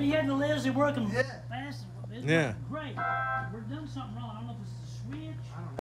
you had the Leslie working Yeah. fast. It's Yeah. working great. We're doing something wrong. I don't know if it's the switch.